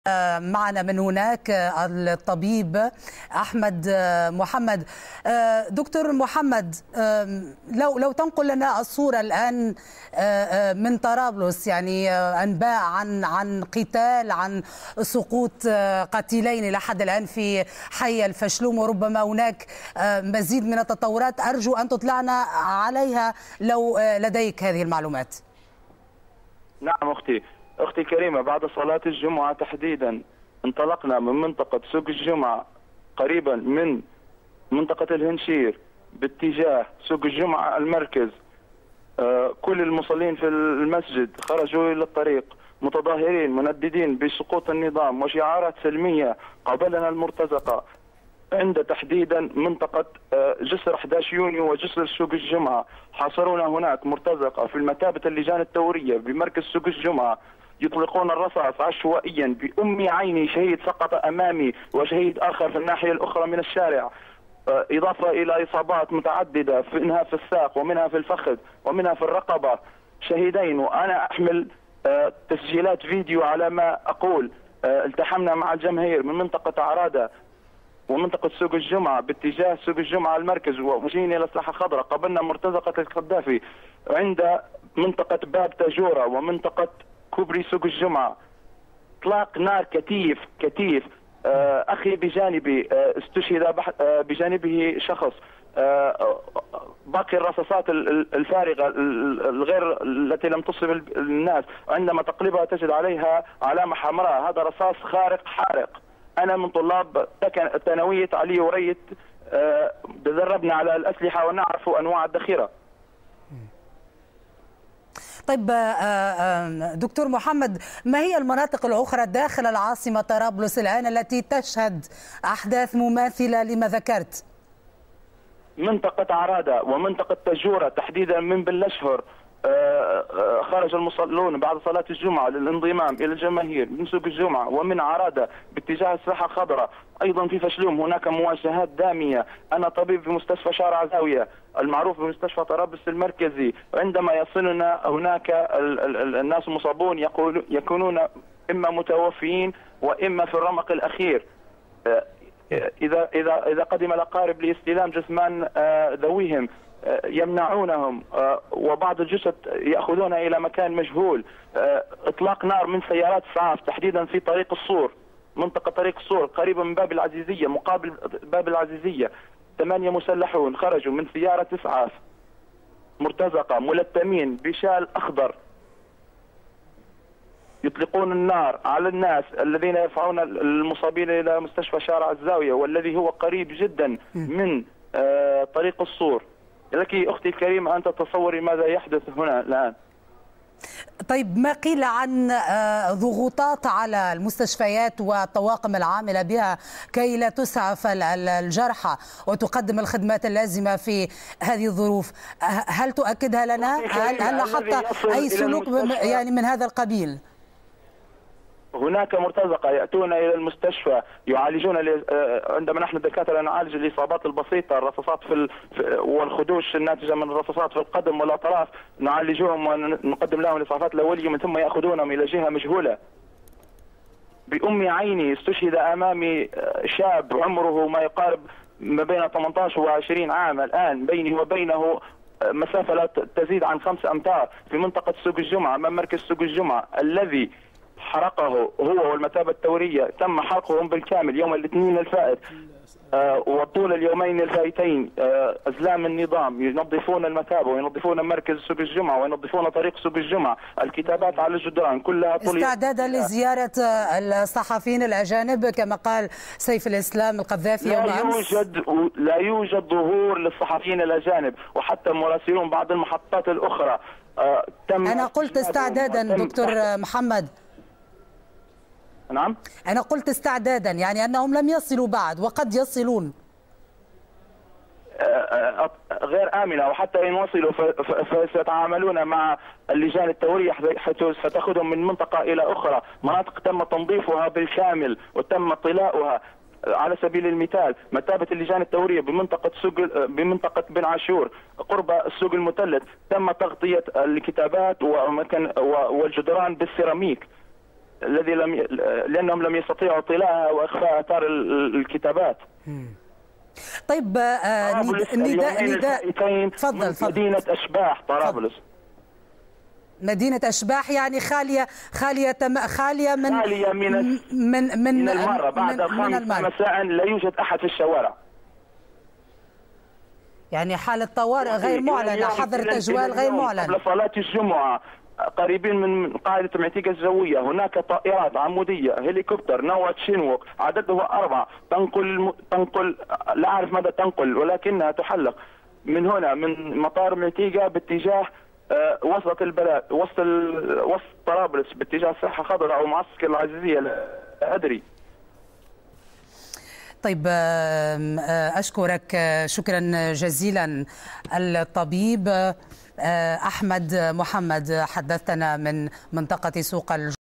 معنا من هناك الطبيب أحمد محمد. دكتور محمد، لو تنقل لنا الصورة الآن من طرابلس، يعني أنباء عن قتال، عن سقوط قتيلين لحد الآن في حي الفشلوم، وربما هناك مزيد من التطورات. أرجو أن تطلعنا عليها لو لديك هذه المعلومات. نعم أختي كريمة، بعد صلاة الجمعة تحديدا انطلقنا من منطقة سوق الجمعة قريبا من منطقة الهنشير باتجاه سوق الجمعة المركز. كل المصلين في المسجد خرجوا إلى الطريق متظاهرين منددين بسقوط النظام وشعارات سلمية. قابلنا المرتزقة عند تحديدا منطقة جسر 11 يونيو وجسر سوق الجمعة. حاصرونا هناك مرتزقة في المثابة اللجان الثورية بمركز سوق الجمعة، يطلقون الرصاص عشوائيا. بأم عيني شهيد سقط أمامي وشهيد آخر في الناحية الأخرى من الشارع، إضافة إلى إصابات متعددة منها في الساق ومنها في الفخذ ومنها في الرقبة، شهيدين. وأنا أحمل تسجيلات فيديو على ما أقول. التحمنا مع الجماهير من منطقة عرادة ومنطقة سوق الجمعة باتجاه سوق الجمعة المركز، ومشينا إلى الساحة الخضراء. قابلنا مرتزقة القذافي عند منطقة باب تاجورة ومنطقة كوبري سوق الجمعة. اطلاق نار كتيف. اخي بجانبي استشهد بجانبه شخص. باقي الرصاصات الفارغه الغير التي لم تصب الناس، عندما تقلبها تجد عليها علامه حمراء. هذا رصاص خارق حارق. انا من طلاب ثانويه علي وريت، تدربنا على الاسلحه ونعرف انواع الذخيره. طيب دكتور محمد، ما هي المناطق الأخرى داخل العاصمة طرابلس الآن التي تشهد أحداث مماثلة لما ذكرت؟ منطقة عرادة ومنطقة تاجورة تحديدا من بالأشهر. خرج المصلون بعد صلاة الجمعة للانضمام إلى الجماهير من سوق الجمعة ومن عرادة باتجاه الساحة الخضراء. أيضا في فشلوم هناك مواجهات دامية. أنا طبيب في مستشفى شارع زاوية المعروف بمستشفى طرابلس المركزي. عندما يصلنا هناك الناس المصابون يكونون إما متوفيين وإما في الرمق الأخير. إذا قدم الأقارب لاستلام جثمان ذويهم يمنعونهم، وبعض الجثث يأخذونها إلى مكان مجهول. إطلاق نار من سيارات إسعاف تحديدا في طريق الصور، منطقة طريق الصور قريبة من باب العزيزية، مقابل باب العزيزية. 8 مسلحون خرجوا من سيارة إسعاف مرتزقة ملتمين بشال أخضر، يطلقون النار على الناس الذين يرفعون المصابين إلى مستشفى شارع الزاوية، والذي هو قريب جدا من طريق الصور. لك أختي الكريمة أن تتصوري ماذا يحدث هنا الآن. طيب، ما قيل عن ضغوطات على المستشفيات والطواقم العاملة بها كي لا تسعف الجرحى وتقدم الخدمات اللازمة في هذه الظروف؟ هل تؤكدها لنا؟ هل لاحظت أي سلوك يعني من هذا القبيل؟ هناك مرتزقة يأتون إلى المستشفى يعالجون. عندما نحن الدكاترة نعالج الإصابات البسيطة، الرصاصات والخدوش الناتجة من الرصاصات في القدم والأطراف، نعالجهم ونقدم لهم الإسعافات الأولية، من ثم يأخذونهم إلى جهة مجهولة. بأم عيني استشهد أمامي شاب عمره ما يقارب ما بين 18 و20 عام. الآن بيني وبينه مسافة لا تزيد عن 5 أمتار في منطقة سوق الجمعة من مركز سوق الجمعة، الذي حرقه هو والمثابة الثورية. تم حرقهم بالكامل يوم الاثنين الفائت وطول اليومين الفائتين. أزلام النظام ينظفون المثابة وينظفون مركز سوق الجمعة وينظفون طريق سوق الجمعة. الكتابات على الجدران كلها استعدادا لزيارة الصحفيين الأجانب كما قال سيف الإسلام القذافي يوم أمس. لا يوجد ظهور للصحفيين الأجانب، وحتى مراسلون بعض المحطات الأخرى. أنا قلت استعدادا دكتور محمد. نعم، أنا قلت استعدادا، يعني أنهم لم يصلوا بعد وقد يصلون. غير آمنة، وحتى إن وصلوا فسيتعاملون مع اللجان الثورية حيث ستأخذهم من منطقة إلى أخرى. مناطق تم تنظيفها بالكامل وتم طلاؤها. على سبيل المثال مثابة اللجان الثورية بمنطقة بن عاشور قرب السوق المثلث تم تغطية الكتابات والجدران بالسيراميك. الذي لانهم لم يستطيعوا طلاءها واخفاء اثار الكتابات. طيب نداء تفضل. مدينة أشباح طرابلس. مدينة أشباح يعني خالية من المرة بعد 5 مساء لا يوجد أحد في الشوارع. يعني حالة طوارئ غير معلنة، حظر تجوال غير معلن. قبل صلاة الجمعة قريبين من قاعدة معتيقة الجوية هناك طائرات عمودية هليكوبتر نوع شينوك عدده 4 تنقل لا أعرف ماذا تنقل ولكنها تحلق من هنا من مطار معتيقة باتجاه وسط البلد، وسط طرابلس باتجاه ساحة خضراء أو معسكر العزيزية لا أدري. طيب أشكرك شكرا جزيلا الطبيب أحمد محمد، حدثنا من منطقة سوق